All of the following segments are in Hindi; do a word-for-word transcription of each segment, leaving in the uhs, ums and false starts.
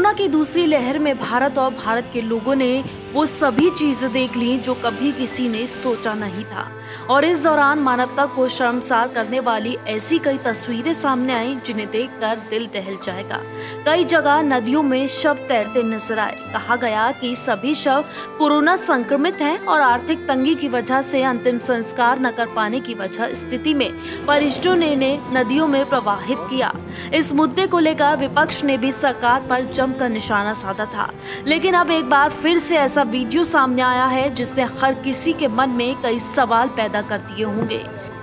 कोरोना की दूसरी लहर में भारत और भारत के लोगों ने वो सभी चीजें देख ली जो कभी किसी ने सोचा नहीं था। और इस दौरान मानवता को शर्मसार करने वाली ऐसी कई तस्वीरें सामने आई जिन्हें देखकर दिल दहल जाएगा। कई जगह नदियों में शव तैरते नजर आए। कहा गया कि सभी शव कोरोना संक्रमित हैं और आर्थिक तंगी की वजह से अंतिम संस्कार न कर पाने की वजह स्थिति में परिजनों ने, ने नदियों में प्रवाहित किया। इस मुद्दे को लेकर विपक्ष ने भी सरकार पर जमकर निशाना साधा था, लेकिन अब एक बार फिर से ऐसा वीडियो सामने आया है जिसने हर किसी के मन में कई सवाल पैदा कर दिए होंगे।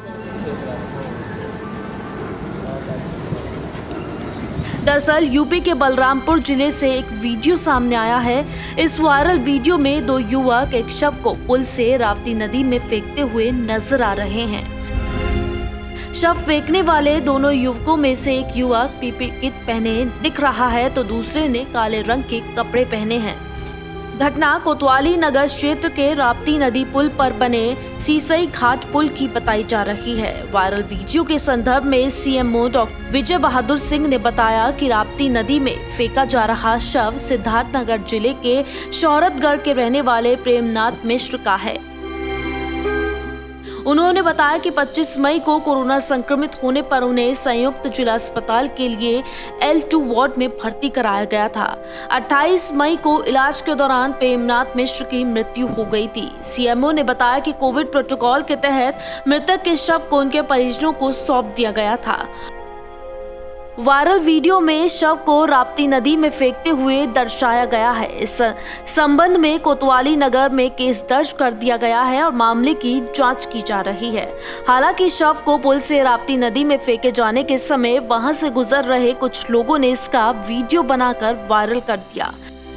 दरअसल यूपी के बलरामपुर जिले से एक वीडियो सामने आया है। इस वायरल वीडियो में दो युवक एक शव को पुल से राप्ती नदी में फेंकते हुए नजर आ रहे हैं। शव फेंकने वाले दोनों युवकों में से एक युवक पीपी किट पहने दिख रहा है तो दूसरे ने काले रंग के कपड़े पहने हैं। घटना कोतवाली नगर क्षेत्र के राप्ती नदी पुल पर बने सीसई घाट पुल की बताई जा रही है। वायरल वीडियो के संदर्भ में सीएमओ डॉक्टर विजय बहादुर सिंह ने बताया कि राप्ती नदी में फेंका जा रहा शव सिद्धार्थनगर जिले के शौहरतगढ़ के रहने वाले प्रेमनाथ मिश्र का है। उन्होंने बताया कि पच्चीस मई को कोरोना संक्रमित होने पर उन्हें संयुक्त जिला अस्पताल के लिए एल टू वार्ड में भर्ती कराया गया था। अट्ठाईस मई को इलाज के दौरान प्रेमनाथ मिश्र की मृत्यु हो गई थी। सीएमओ ने बताया कि कोविड प्रोटोकॉल के तहत मृतक के शव को उनके परिजनों को सौंप दिया गया था। वायरल वीडियो में शव को राप्ती नदी में फेंकते हुए दर्शाया गया है। इस संबंध में कोतवाली नगर में केस दर्ज कर दिया गया है और मामले की जांच की जा रही है। हालांकि शव को पुल से राप्ती नदी में फेंके जाने के समय वहां से गुजर रहे कुछ लोगों ने इसका वीडियो बनाकर वायरल कर दिया।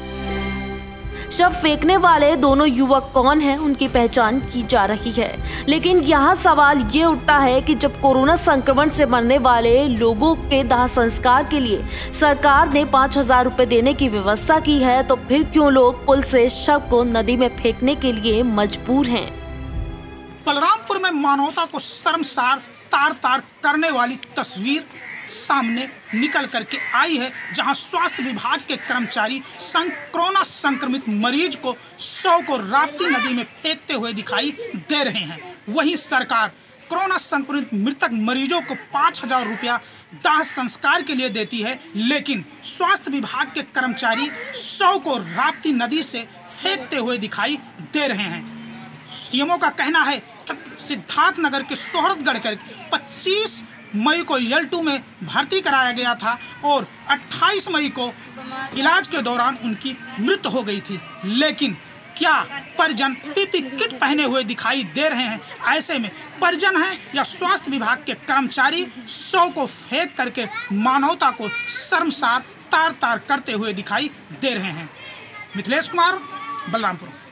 शव फेंकने वाले दोनों युवक कौन हैं, उनकी पहचान की जा रही है। लेकिन यहाँ सवाल ये उठता है कि जब कोरोना संक्रमण से मरने वाले लोगों के दाह संस्कार के लिए सरकार ने पाँच हजार रुपए देने की व्यवस्था की है तो फिर क्यों लोग पुल से शव को नदी में फेंकने के लिए मजबूर हैं? बलरामपुर में मानवता को शर्मसार तार तार करने वाली तस्वीर सामने निकल करके आई है, जहां स्वास्थ्य विभाग के कर्मचारी कोरोना संक्रमित मरीज को शव को राप्ती नदी में फेंकते हुए दिखाई दे रहे हैं। वहीं सरकार कोरोना संक्रमित मृतक मरीजों को पाँच हजार रुपया दाह संस्कार के लिए देती है, लेकिन स्वास्थ्य विभाग के कर्मचारी शव को राप्ती नदी से फेंकते हुए दिखाई दे रहे हैं। सीएमओ का कहना है कि सिद्धार्थनगर के शौहरतगढ़ कर पच्चीस मई को एल टू में भर्ती कराया गया था और अट्ठाईस मई को इलाज के दौरान उनकी मृत्यु हो गई थी। लेकिन क्या परिजन पीपी किट पहने हुए दिखाई दे रहे हैं? ऐसे में परिजन हैं या स्वास्थ्य विभाग के कर्मचारी शव को फेंक करके मानवता को शर्मसार तार तार करते हुए दिखाई दे रहे हैं। मिथिलेश कुमार, बलरामपुर।